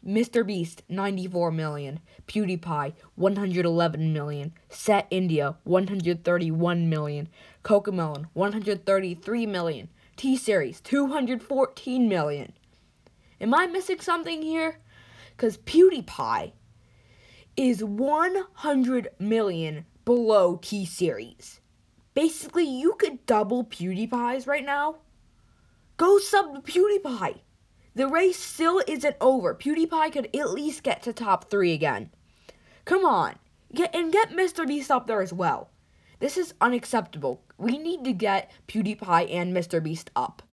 Mr. Beast, 94 million. PewDiePie, 111 million. Set India, 131 million. Cocomelon, 133 million. T-Series, 214 million. Am I missing something here? Because PewDiePie is 100 million below T-Series. Basically, you could double PewDiePie's right now. Go sub to PewDiePie. The race still isn't over. PewDiePie could at least get to top 3 again. Come on. Get Mr. Beast up there as well. This is unacceptable. We need to get PewDiePie and Mr. Beast up.